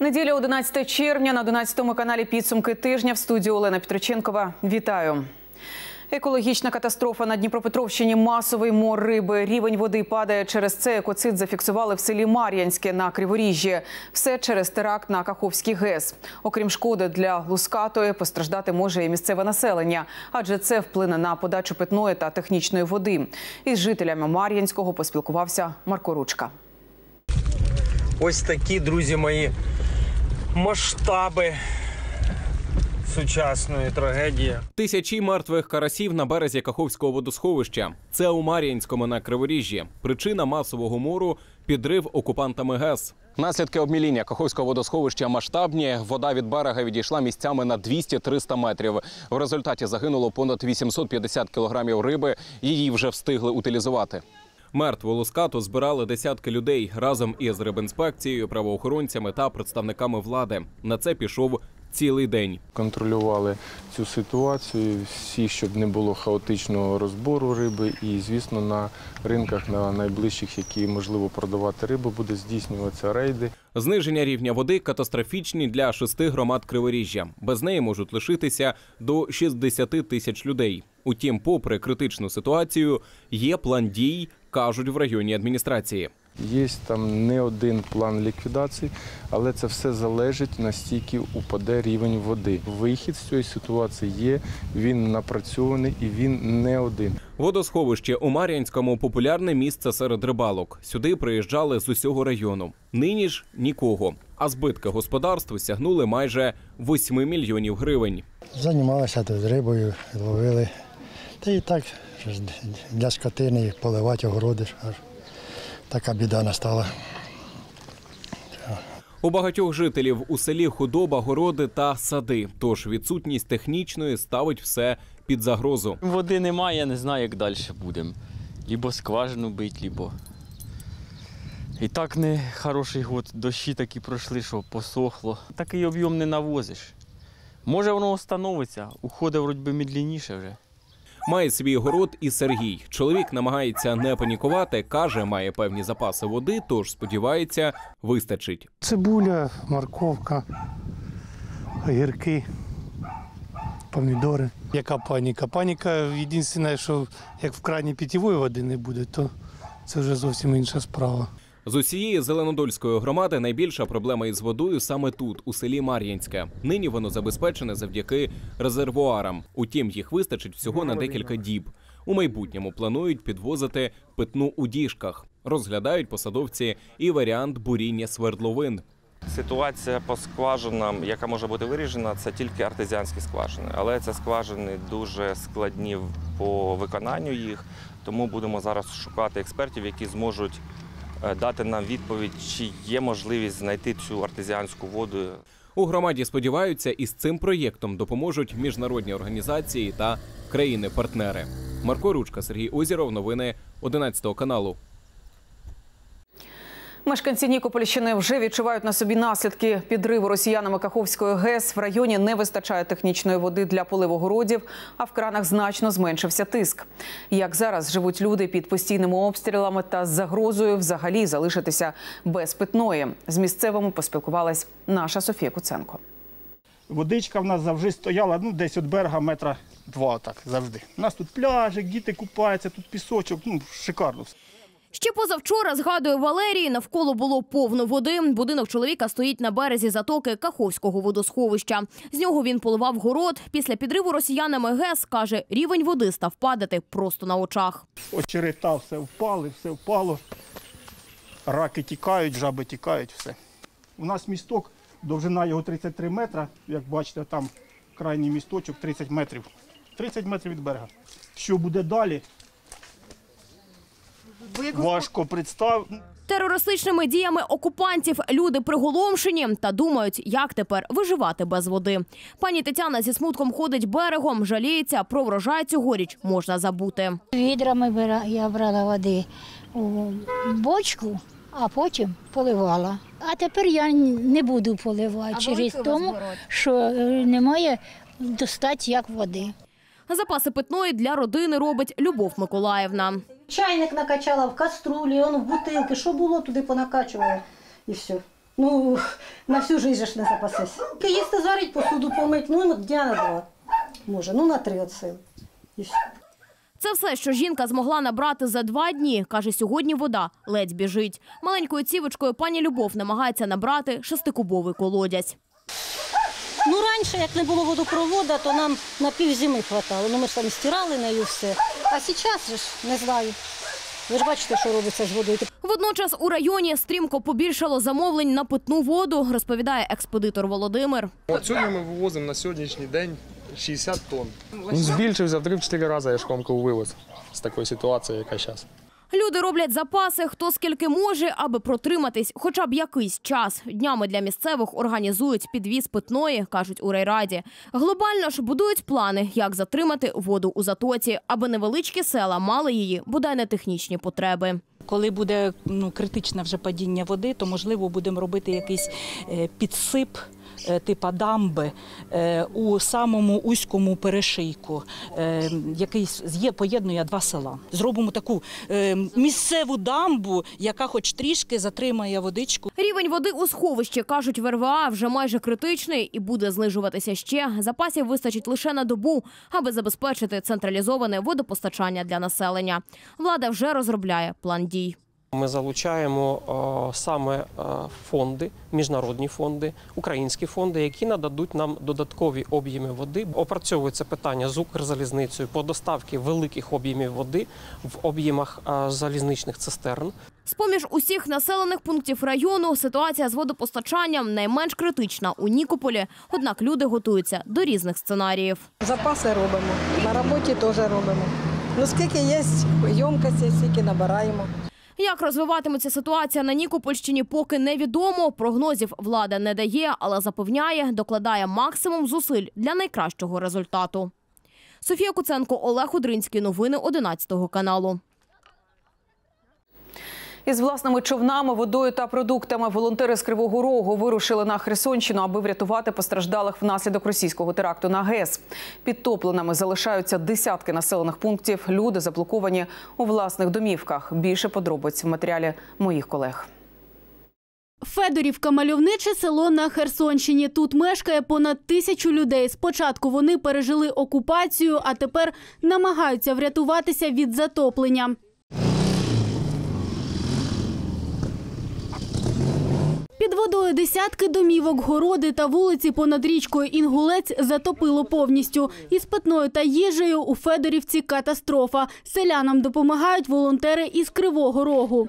Неділя, 11 червня, на 11 каналі «Підсумки тижня», в студії Олена Петроченкова. Вітаю. Екологічна катастрофа на Дніпропетровщині, масовий мор риби. Рівень води падає. Через це екоцид зафіксували в селі Мар'янське на Криворіжжі. Все через теракт на Каховський ГЕС. Окрім шкоди для Лускатої, постраждати може і місцеве населення, адже це вплине на подачу питної та технічної води. Із жителями Мар'янського поспілкувався Марко Ручка. Ось такі, друзі мої, масштаби сучасної трагедії. Тисячі мертвих карасів на березі Каховського водосховища. Це у Мар'янському на Криворіжжі. Причина масового мору – підрив окупантами ГЕС. Наслідки обміління Каховського водосховища масштабні. Вода від берега відійшла місцями на 200-300 метрів. В результаті загинуло понад 850 кілограмів риби. Її вже встигли утилізувати. Мертву Лускату збирали десятки людей разом із рибінспекцією, правоохоронцями та представниками влади. На це пішов цілий день. Контролювали цю ситуацію, всі, щоб не було хаотичного розбору риби. І, звісно, на ринках, на найближчих, які можливо продавати рибу, буде здійснюватися рейди. Зниження рівня води катастрофічні для 6 громад Криворіжжя. Без неї можуть лишитися до 60 тисяч людей. Утім, попри критичну ситуацію, є план дій, кажуть в районній адміністрації. Є там не один план ліквідації, але це все залежить, настільки упаде рівень води. Вихід з цієї ситуації є, він напрацьований і він не один. Водосховище у Мар'янському – популярне місце серед рибалок. Сюди приїжджали з усього району. Нині ж – нікого. А збитки господарству сягнули майже 8 мільйонів гривень. Займалися тут рибою, ловили. Та і так, для скотини поливати огороди. Аж така біда настала. У багатьох жителів у селі худоба, городи та сади. Тож відсутність технічної ставить все під загрозу. Води немає, я не знаю, як далі будемо. Лібо скважину бить, лібо. І так не хороший год. Дощі такі пройшли, що посохло. Такий об'єм не навозиш. Може воно встановиться, уходить вроді би медленніше вже. Має свій город і Сергій. Чоловік намагається не панікувати, каже, має певні запаси води, тож сподівається, вистачить. Цибуля, морковка, огірки, помідори. Яка паніка? Паніка, єдине, що як в крані питьової води не буде, то це вже зовсім інша справа. З усієї Зеленодольської громади найбільша проблема із водою саме тут, у селі Мар'янське. Нині воно забезпечене завдяки резервуарам. Утім, їх вистачить всього на декілька діб. У майбутньому планують підвозити питну у діжках. Розглядають посадовці і варіант буріння свердловин. Ситуація по скважинам, яка може бути вирішена, це тільки артезіанські скважини. Але це скважини дуже складні по виконанню їх, тому будемо зараз шукати експертів, які зможуть дати нам відповідь, чи є можливість знайти цю артезіанську воду. У громаді сподіваються, із цим проєктом допоможуть міжнародні організації та країни-партнери. Марко Ручка, Сергій Озіров. Новини 11 каналу. Мешканці Нікопольщини вже відчувають на собі наслідки підриву росіянами Каховської ГЕС. В районі не вистачає технічної води для поливу городів, а в кранах значно зменшився тиск. Як зараз живуть люди під постійними обстрілами та з загрозою взагалі залишитися без питної? З місцевими поспілкувалась наша Софія Куценко. Водичка в нас завжди стояла, десь від берега метра 2, так, завжди. У нас тут пляжик, діти купаються, тут пісочок, шикарно все. Ще позавчора, згадує Валерій, навколо було повно води. Будинок чоловіка стоїть на березі затоки Каховського водосховища. З нього він поливав город. Після підриву росіянами ГЕС, каже, рівень води став падати просто на очах. Очерета все впало. Раки тікають, жаби тікають, все. У нас місток, довжина його 33 метри. Як бачите, там крайній місточок 30 метрів. 30 метрів від берега. Що буде далі? Важко представити. Терористичними діями окупантів люди приголомшені та думають, як тепер виживати без води. Пані Тетяна зі смутком ходить берегом, жаліється, про врожай цьогоріч можна забути. Відрами я брала води у бочку, а потім поливала. А тепер я не буду поливати через тому, що немає достатньо як води. Запаси питної для родини робить Любов Миколаївна. Чайник накачала в каструлі, в бутилки, що було, туди понакачувала і все. Ну, на всю життя ж не запасешся. Їсти зварить, посуду помить, ну, дня на 2. Може, ну, на 3 от сил. І все. Це все, що жінка змогла набрати за 2 дні. Каже, сьогодні вода ледь біжить. Маленькою цівочкою пані Любов намагається набрати 6-кубовий колодязь. Ну, раніше, як не було водопроводу, то нам на півзими хватало. Ну, ми ж там стирали нею все. А зараз же ж, не знаю. Ви ж бачите, що робиться з водою. Водночас у районі стрімко побільшало замовлень на питну воду, розповідає експедитор Володимир. От сьогодні ми вивозимо на сьогоднішній день 60 тонн. Збільшився в 3-4 рази, я ж комку вивез з такої ситуації, яка зараз. Люди роблять запаси, хто скільки може, аби протриматись хоча б якийсь час. Днями для місцевих організують підвіз питної, кажуть у райраді. Глобально ж будують плани, як затримати воду у затоці, аби невеличкі села мали її, бодай не технічні потреби. Коли буде критичне вже падіння води, то, можливо, будемо робити якийсь підсип типу дамби у самому узькому перешийку, який поєднує 2 села. Зробимо таку місцеву дамбу, яка хоч трішки затримає водичку. Рівень води у сховищі, кажуть в РВА, вже майже критичний і буде знижуватися ще. Запасів вистачить лише на добу, аби забезпечити централізоване водопостачання для населення. Влада вже розробляє план дій. Ми залучаємо саме фонди, міжнародні фонди, українські фонди, які нададуть нам додаткові об'єми води. Опрацьовується питання з Укрзалізницею по доставці великих об'ємів води в об'ємах залізничних цистерн. З-поміж усіх населених пунктів району ситуація з водопостачанням найменш критична у Нікополі, однак люди готуються до різних сценаріїв. Запаси робимо, на роботі теж робимо. Ну скільки є ємкостей, стільки набираємо. Як розвиватиметься ситуація на Нікопольщині, поки невідомо. Прогнозів влада не дає, але запевняє, докладає максимум зусиль для найкращого результату. Софія Куценко, Олег Удринський. Новини 11 каналу. Із власними човнами, водою та продуктами волонтери з Кривого Рогу вирушили на Херсонщину, аби врятувати постраждалих внаслідок російського теракту на ГЕС. Підтопленими залишаються десятки населених пунктів. Люди заблоковані у власних домівках. Більше подробиць в матеріалі моїх колег. Федорівка – мальовниче село на Херсонщині. Тут мешкає понад 1000 людей. Спочатку вони пережили окупацію, а тепер намагаються врятуватися від затоплення. Під водою десятки домівок, городи та вулиці понад річкою Інгулець затопило повністю. Із питною та їжею у Федорівці катастрофа. Селянам допомагають волонтери із Кривого Рогу.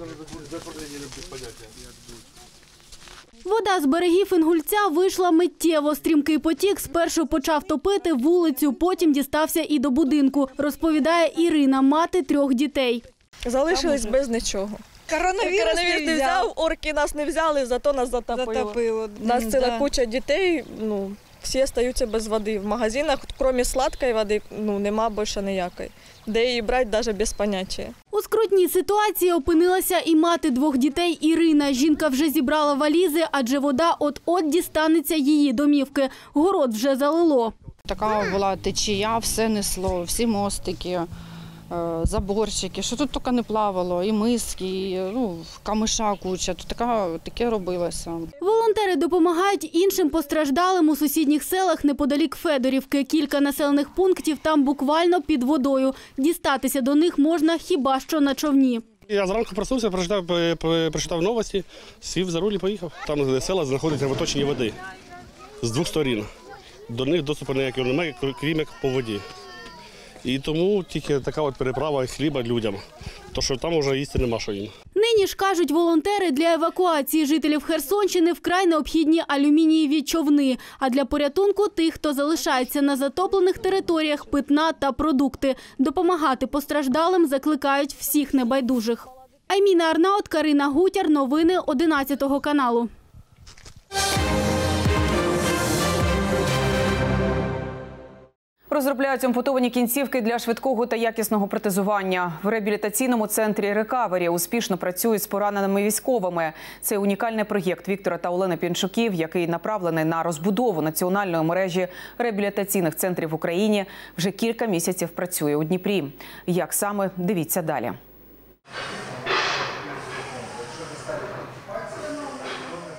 Вода з берегів Інгульця вийшла миттєво. Стрімкий потік спершу почав топити вулицю, потім дістався і до будинку, розповідає Ірина, мати 3 дітей. Залишились без нічого. Коронавірус не взяв, орки нас не взяли, зато нас затопило. У нас ціла куча дітей, всі залишаються без води. В магазинах, крім сладкої води, нема більше ніякої. Де її брати, навіть без поняття. У скрутній ситуації опинилася і мати 2 дітей Ірина. Жінка вже зібрала валізи, адже вода от-от дістанеться її домівки. Город вже залило. Така була течія, все несло, всі мостики, заборчики, що тут тільки не плавало, і миски, і, камиша куча, тут таке робилося. Волонтери допомагають іншим постраждалим у сусідніх селах неподалік Федорівки. Кілька населених пунктів там буквально під водою. Дістатися до них можна хіба що на човні. Я зранку проснувся, прочитав новості, сів за руль і поїхав. Там села знаходяться в оточенні води з 2 сторін. До них доступу ніякого немає, крім як по воді. І тому тільки така переправа хліба людям, тому що там вже їсти нема що їм. Нині ж, кажуть волонтери, для евакуації жителів Херсонщини вкрай необхідні алюмінієві човни. А для порятунку тих, хто залишається на затоплених територіях, питна та продукти. Допомагати постраждалим закликають всіх небайдужих. Айміна Арнаут, Карина Гутяр. Новини 11 каналу. Розробляють ампутовані кінцівки для швидкого та якісного протезування. В реабілітаційному центрі «Рекавері» успішно працюють з пораненими військовими. Це унікальний проєкт Віктора та Олени Пінчуків, який направлений на розбудову національної мережі реабілітаційних центрів в Україні. Вже кілька місяців працює у Дніпрі. Як саме, дивіться далі.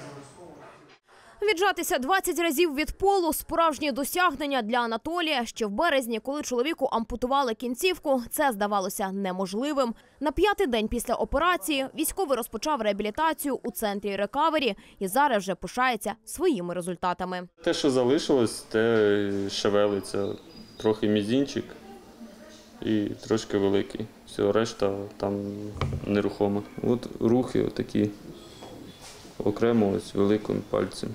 Віджатися 20 разів від полу – справжнє досягнення для Анатолія. Ще в березні, коли чоловіку ампутували кінцівку, це здавалося неможливим. На 5-й день після операції військовий розпочав реабілітацію у центрі рекавері і зараз вже пишається своїми результатами. Те, що залишилось, те шевелиться. Трохи мізинчик і трошки великий. Все, решта там нерухома. От рухи отакі окремо ось великим пальцем.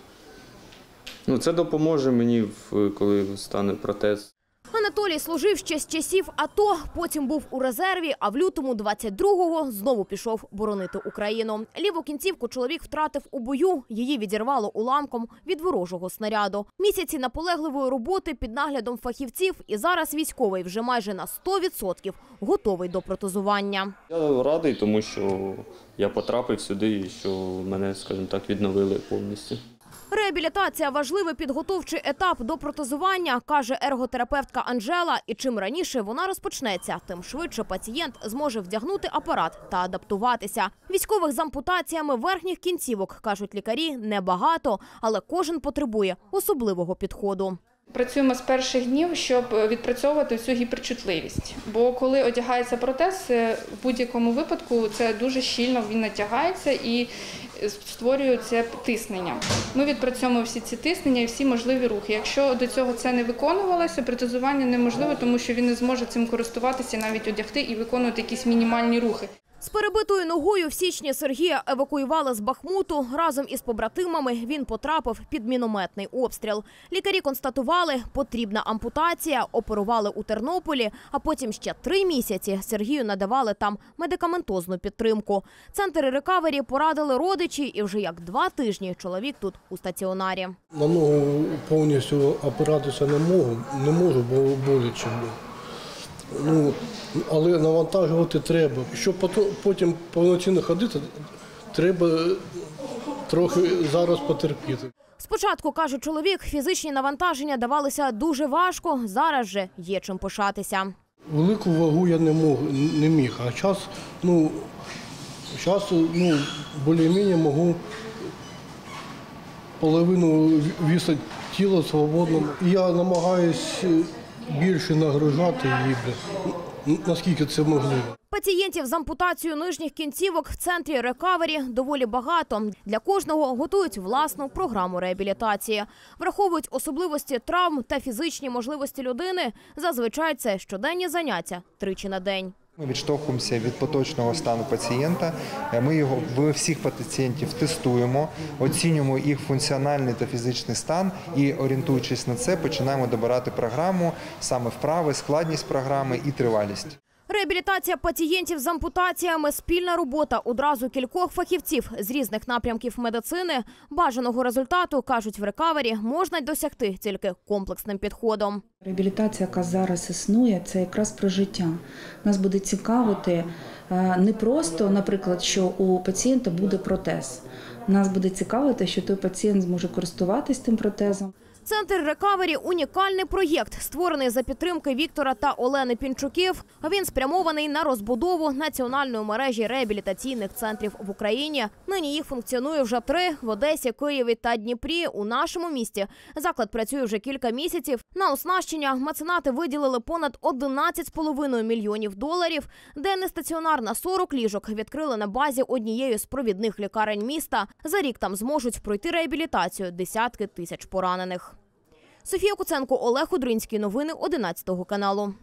Це допоможе мені, коли стане протез. Анатолій служив ще з часів АТО, потім був у резерві, а в лютому 22-го знову пішов боронити Україну. Ліву кінцівку чоловік втратив у бою, її відірвало уламком від ворожого снаряду. Місяці наполегливої роботи під наглядом фахівців і зараз військовий вже майже на 100% готовий до протезування. Я радий, тому що я потрапив сюди і що мене, скажімо так, відновили повністю. Реабілітація – важливий підготовчий етап до протезування, каже ерготерапевтка Анжела. І чим раніше вона розпочнеться, тим швидше пацієнт зможе вдягнути апарат та адаптуватися. Військових з ампутаціями верхніх кінцівок, кажуть лікарі, небагато, але кожен потребує особливого підходу. Працюємо з перших днів, щоб відпрацьовувати всю гіперчутливість. Бо коли одягається протез, в будь-якому випадку це дуже щільно він натягається і створюється тиснення. Ми відпрацьовуємо всі ці тиснення і всі можливі рухи. Якщо до цього це не виконувалося, протезування неможливо, тому що він не зможе цим користуватися, навіть одягти і виконувати якісь мінімальні рухи. З перебитою ногою в січні Сергія евакуювали з Бахмуту. Разом із побратимами він потрапив під мінометний обстріл. Лікарі констатували – потрібна ампутація, оперували у Тернополі, а потім ще 3 місяці Сергію надавали там медикаментозну підтримку. Центр рекавері порадили родичі, і вже як 2 тижні чоловік тут у стаціонарі. На ногу повністю опиратися не можу, бо боляче. Але навантажувати треба. Щоб потім повноцінно ходити, треба трохи зараз потерпіти. Спочатку, каже чоловік, фізичні навантаження давалися дуже важко, зараз же є чим пишатися. Велику вагу я не міг, а зараз більш-менш можу половину вісити тіла свободно. Я намагаюся більше нагружати її, наскільки це можливо. Пацієнтів з ампутацією нижніх кінцівок в центрі рекавері доволі багато. Для кожного готують власну програму реабілітації. Враховують особливості травм та фізичні можливості людини. Зазвичай це щоденні заняття 3 на день. Ми відштовхуємося від поточного стану пацієнта. Ми всіх пацієнтів тестуємо, оцінюємо їх функціональний та фізичний стан і, орієнтуючись на це, починаємо добирати програму, саме вправи, складність програми і тривалість. Реабілітація пацієнтів з ампутаціями – спільна робота одразу кількох фахівців з різних напрямків медицини. Бажаного результату, кажуть в рекавері, можна досягти тільки комплексним підходом. Реабілітація, яка зараз існує, це якраз про життя. Нас буде цікавити не просто, наприклад, що у пацієнта буде протез. Нас буде цікавити, що той пацієнт зможе користуватись тим протезом. Центр рекавері – унікальний проєкт, створений за підтримки Віктора та Олени Пінчуків. Він спрямований на розбудову національної мережі реабілітаційних центрів в Україні. Нині їх функціонує вже 3 – в Одесі, Києві та Дніпрі. У нашому місті заклад працює вже кілька місяців. На оснащення меценати виділили понад $11,5 мільйонів. Денний стаціонар на 40 ліжок відкрили на базі однієї з провідних лікарень міста. За рік там зможуть пройти реабілітацію десятки тисяч поранених. Софія Куценко, Олег Удринський. Новини 11 каналу.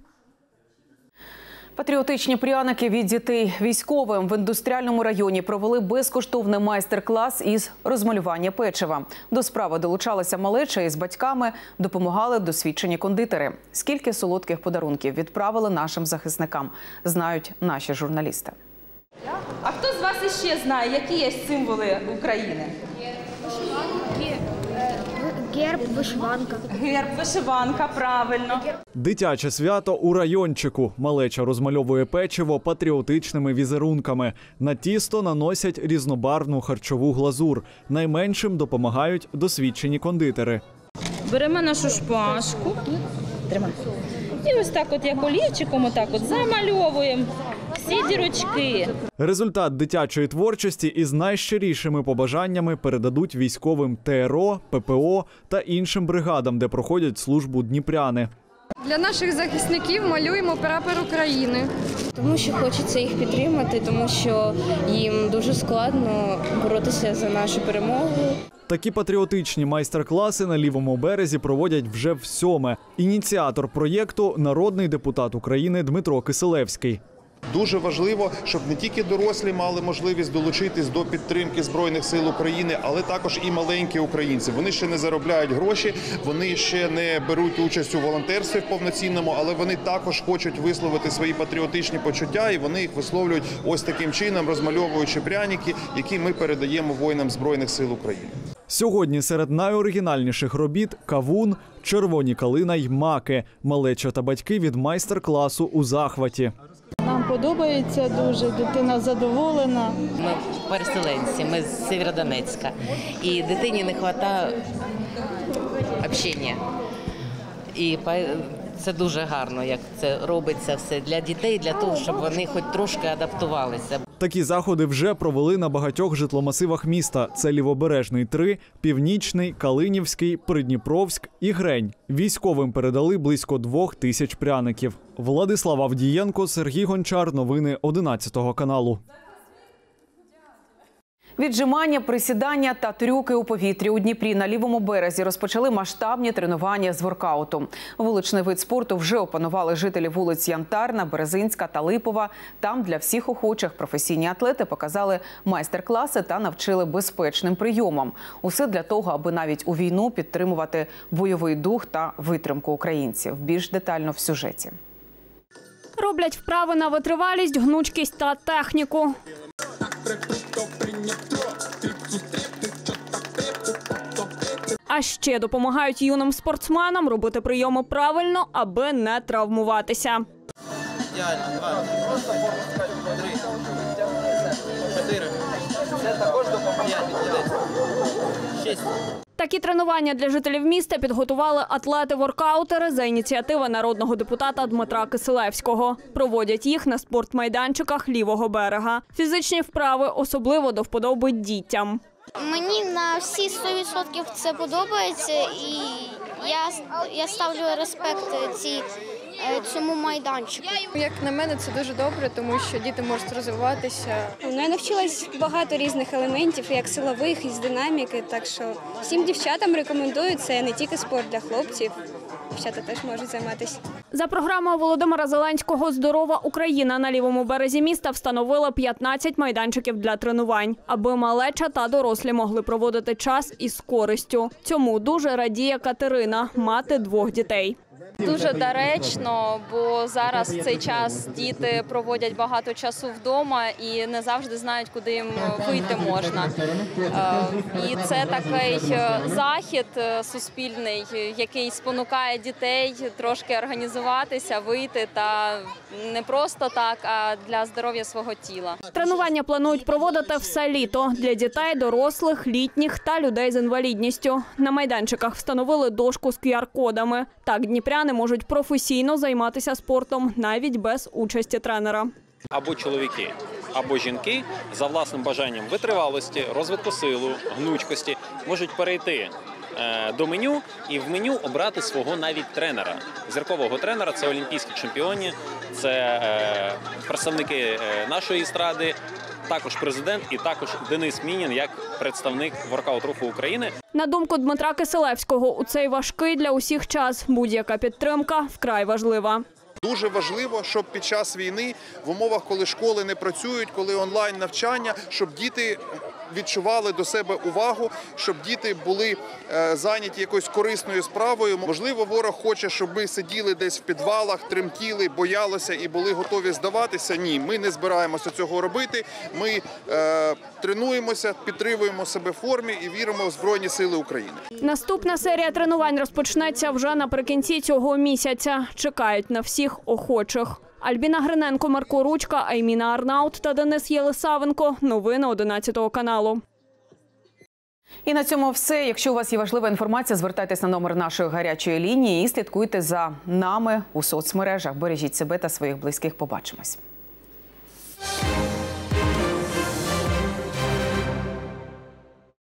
Патріотичні пряники від дітей військовим в індустріальному районі провели безкоштовний майстер-клас із розмалювання печива. До справи долучалися малеча із батьками, допомагали досвідчені кондитери. Скільки солодких подарунків відправили нашим захисникам, знають наші журналісти. А хто з вас іще знає, які є символи України? Герб, вишиванка. Герб, вишиванка, правильно. Дитяче свято у райончику. Малеча розмальовує печиво патріотичними візерунками. На тісто наносять різнобарвну харчову глазур. Найменшим допомагають досвідчені кондитери. Беремо нашу шпажку. І ось так от як олівчиком отак от замальовуємо всі дірочки. Результат дитячої творчості із найщирішими побажаннями передадуть військовим ТРО, ППО та іншим бригадам, де проходять службу дніпряни. Для наших захисників малюємо прапор України. Тому що хочеться їх підтримати, тому що їм дуже складно боротися за нашу перемогу. Такі патріотичні майстер-класи на лівому березі проводять вже всьоме. Ініціатор проєкту – народний депутат України Дмитро Кисилевський. Дуже важливо, щоб не тільки дорослі мали можливість долучитись до підтримки Збройних сил України, але також і маленькі українці. Вони ще не заробляють гроші, вони ще не беруть участь у волонтерстві повноцінному, але вони також хочуть висловити свої патріотичні почуття, і вони їх висловлюють ось таким чином, розмальовуючи пряники, які ми передаємо воїнам Збройних сил України. Сьогодні серед найоригінальніших робіт – кавун, червоні калина й маки. Малеча та батьки від майстер-класу у захваті. Нам подобається дуже, дитина задоволена. Ми переселенці, ми з Сєвєродонецька. І дитині не вистачає спілкування. І це дуже гарно, як це робиться все для дітей, для того, щоб вони хоч трошки адаптувалися. Такі заходи вже провели на багатьох житломасивах міста. Це Лівобережний 3, Північний, Калинівський, Придніпровськ і Грень. Військовим передали близько 2000 пряників. Владислав Авдієнко, Сергій Гончар. Новини 11 каналу. Віджимання, присідання та трюки у повітрі. У Дніпрі на лівому березі розпочали масштабні тренування з воркауту. Вуличний вид спорту вже опанували жителі вулиць Янтарна, Березинська та Липова. Там для всіх охочих професійні атлети показали майстер-класи та навчили безпечним прийомам. Усе для того, аби навіть у війну підтримувати бойовий дух та витримку українців. Більш детально в сюжеті. Роблять вправи на витривалість, гнучкість та техніку. А ще допомагають юним спортсменам робити прийоми правильно, аби не травмуватися. Ідеально. 2. Просто пропускати. 3. 4. Це також допомагає. 5. 6. Такі тренування для жителів міста підготували атлети-воркаутери за ініціативи народного депутата Дмитра Кисилевського. Проводять їх на спортмайданчиках лівого берега. Фізичні вправи особливо до вподоби дітям. Мені на всі 100% це подобається, і я ставлю респект цьому майданчику. Як на мене, це дуже добре, тому що діти можуть розвиватися. Я навчилась багато різних елементів, як силових, і з динаміки, так що всім дівчатам рекомендую, це не тільки спорт для хлопців. Дівчата теж можуть займатися. За програмою Володимира Зеленського «Здорова Україна» на лівому березі міста встановили 15 майданчиків для тренувань, аби малеча та дорослі могли проводити час із користю. Цьому дуже радіє Катерина, мати 2 дітей. Дуже доречно, бо зараз в цей час діти проводять багато часу вдома і не завжди знають, куди їм вийти можна. І це такий захід суспільний, який спонукає дітей трошки організуватися, вийти та не просто так, а для здоров'я свого тіла. Тренування планують проводити все літо для дітей, дорослих, літніх та людей з інвалідністю. На майданчиках встановили дошку з QR-кодами. Так дніпряни можуть професійно займатися спортом навіть без участі тренера. Або чоловіки, або жінки за власним бажанням витривалості, розвитку сили, гнучкості можуть перейти до меню і в меню обрати свого навіть тренера. Зіркового тренера – це олімпійські чемпіони, це представники нашої естради, також президент і також Денис Мінін як представник воркаут-руху України. На думку Дмитра Кисилевського, у цей важкий для усіх час будь-яка підтримка вкрай важлива. Дуже важливо, щоб під час війни, в умовах, коли школи не працюють, коли онлайн-навчання, щоб діти відчували до себе увагу, щоб діти були зайняті якоюсь корисною справою. Можливо, ворог хоче, щоб ми сиділи десь в підвалах, тремтіли, боялися і були готові здаватися. Ні, ми не збираємося цього робити. Ми тренуємося, підтримуємо себе в формі і віримо в Збройні Сили України. Наступна серія тренувань розпочнеться вже наприкінці цього місяця. Чекають на всіх охочих. Альбіна Гриненко, Марко Ручка, Айміна Арнаут та Денис Єлисавенко. Новини 11 каналу. І на цьому все. Якщо у вас є важлива інформація, звертайтесь на номер нашої гарячої лінії і слідкуйте за нами у соцмережах. Бережіть себе та своїх близьких. Побачимось.